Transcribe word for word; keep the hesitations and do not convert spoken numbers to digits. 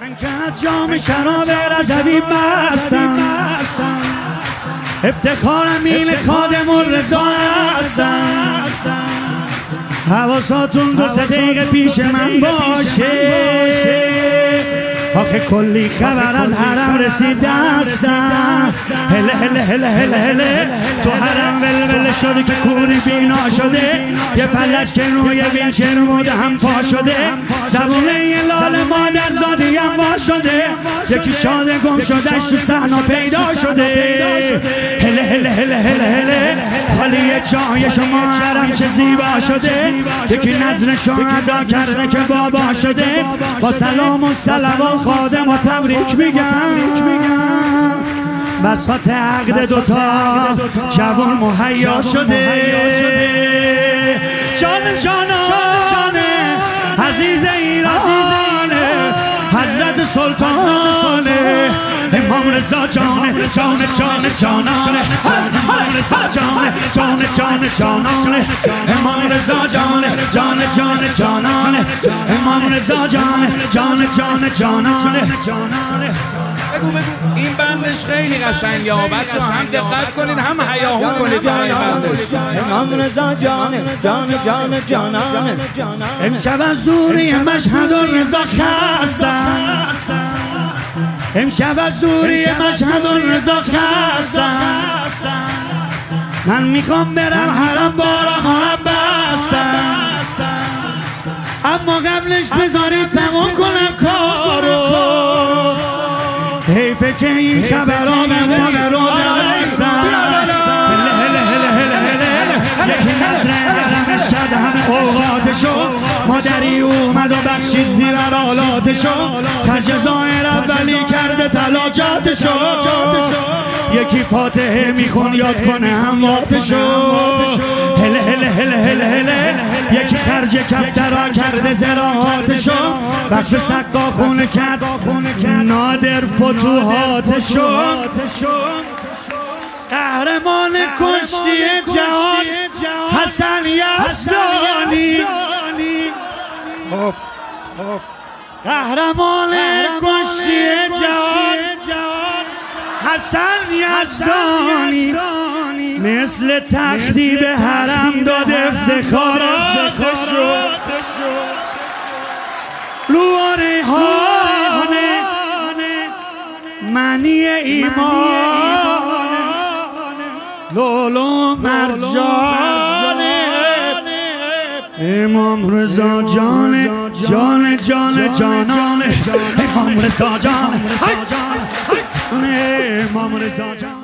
من که از جام شراب رضوی مستم، افتخارم این خادم الرضا هستم. حواساتون دو سه دقیقه پیش من باشه، آخه کلی خبر از حرم رسید دستم. هله هله هله هله هله تو حرم ولول شده که کوری بینا شده، یه فلج که روی ویلچر موده هم پا شده، زبونه یه لال مادر زادی هم وا شده، یکی شاده گم شدهش تو صحنا پیدا شده. هله هله هله هله هله خالی جای شما حرم چه زیبا شده، یکی نظر شهدا کرده که بابا شده. با سلام و صلوات خادم و تبریک میگم، بساط عقد دوتا جوان مهیا شده. جان جانان عزیز ایرانه، حضرت سلطان امام رضا جان جان جان جانانه، امام رضا جان جان جان جانانه، امام رضا جان جان جان جانانه، امام رضا جان جان جان جانانه. بگو بگو این بندش خیلی قشنگه ها بچه هم دقت کنید هم هیاهو کنید با این بندش. امام رضا جان جان جان جانانه، امشب از دوری مشهد الرضا خستم، امشب از دوری مشهد الرضا خستم. من میخوام برم حرم بارا خواهم بستم، اما قبلش بذارید تمام کنم کارو. حیفه که این خبرها به ما رو برسن. هله هله هله هله هله یکی نظر حرمش کرد همه اوقاتشو، مادری اومد و بخشید زیر آلاتشو، خرج ظاهر اولی کرده تلاجاتشو، یکی فاتحه میخون یاد کنه هم وقتشو. هله هله هله هله هله یکی خرج کفترا کرده زراعاتشو، بخش سقا خونه کرد نادر فتوحاتشو. قهرمان کشتی جهان حسن یزدانی، قهرمان کشتی جهان حسن یزدانی، مثل تختی به حرم داد افتخاراتشو. لو ریحانه معنی ایمان، لولو مرجانه، امام رضا جان جان جان جانانه، امام رضا جان امام رضا جان.